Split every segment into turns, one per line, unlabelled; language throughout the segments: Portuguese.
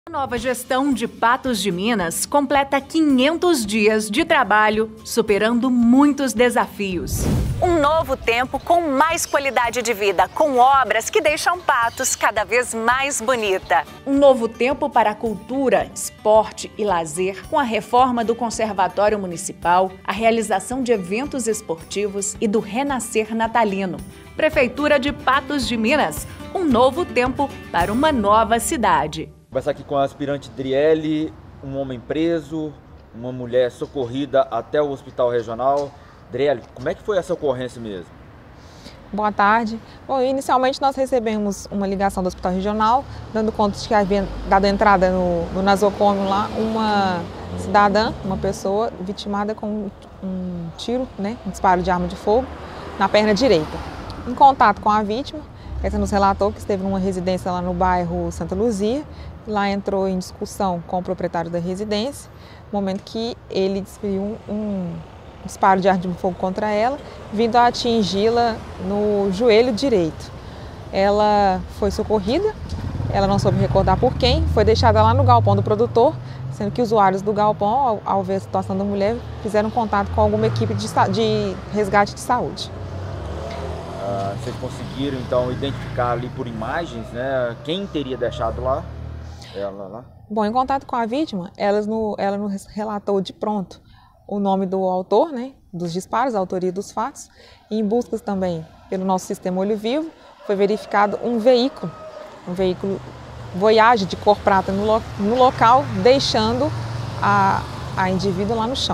A nova gestão de Patos de Minas completa 500 dias de trabalho, superando muitos desafios. Um novo tempo com mais qualidade de vida, com obras que deixam Patos cada vez mais bonita. Um novo tempo para a cultura, esporte e lazer, com a reforma do Conservatório Municipal, a realização de eventos esportivos e do renascer natalino. Prefeitura de Patos de Minas, um novo tempo para uma nova cidade.
Conversar aqui com a aspirante Driele, um homem preso, uma mulher socorrida até o hospital regional. Driele, como é que foi essa ocorrência mesmo?
Boa tarde. Bom, inicialmente nós recebemos uma ligação do hospital regional, dando conta de que havia dado entrada no nosocômio lá uma cidadã, uma pessoa vitimada com um tiro, um disparo de arma de fogo na perna direita. Em contato com a vítima, essa nos relatou que esteve numa residência lá no bairro Santa Luzia. Lá entrou em discussão com o proprietário da residência, no momento que ele desferiu um disparo de arma de fogo contra ela, vindo a atingi-la no joelho direito. Ela foi socorrida, ela não soube recordar por quem, foi deixada lá no galpão do produtor, sendo que usuários do galpão, ao ver a situação da mulher, fizeram contato com alguma equipe de resgate de saúde.
Vocês conseguiram então identificar ali por imagens, quem teria deixado ela lá?
Bom, em contato com a vítima, ela nos relatou de pronto o nome do autor, dos disparos, a autoria dos fatos, e em buscas também pelo nosso sistema Olho Vivo, foi verificado um veículo Voyage de cor prata no local, deixando a indivídua lá no chão.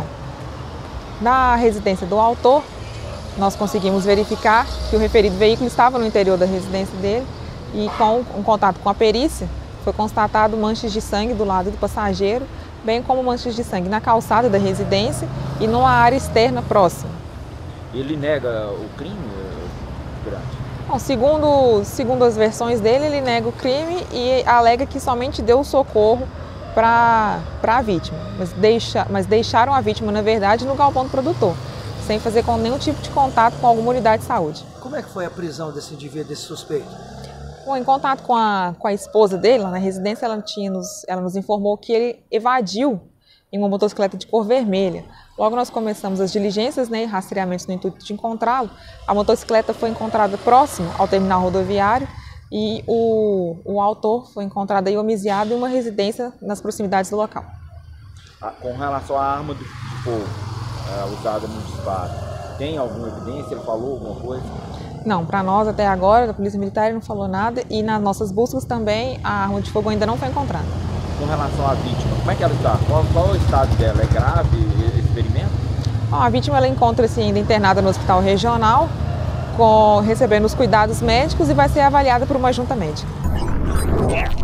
Na residência do autor, nós conseguimos verificar que o referido veículo estava no interior da residência dele e com um contato com a perícia, foi constatado manchas de sangue do lado do passageiro, bem como manchas de sangue na calçada da residência e numa área externa próxima.
Ele nega o crime, grande?
Bom, segundo as versões dele, ele nega o crime e alega que somente deu socorro para a vítima, mas deixaram a vítima, na verdade, no galpão do produtor, sem fazer nenhum tipo de contato com alguma unidade de saúde.
Como é que foi a prisão desse indivíduo, desse suspeito?
Bom, em contato com a esposa dele, lá na residência, ela nos informou que ele evadiu em uma motocicleta de cor vermelha. Logo nós começamos as diligências e rastreamentos no intuito de encontrá-lo. A motocicleta foi encontrada próximo ao terminal rodoviário e o autor foi encontrado aí homiziado em uma residência nas proximidades do local.
Com relação à arma de fogo usada no disparo, tem alguma evidência? Ele falou alguma coisa?
Não, para nós até agora, da Polícia Militar, não falou nada e nas nossas buscas também a arma de fogo ainda não foi encontrada.
Com relação à vítima, como é que ela está? Qual é o estado dela? É grave esse ferimento?
Bom, a vítima encontra-se ainda internada no hospital regional, recebendo os cuidados médicos e vai ser avaliada por uma junta médica.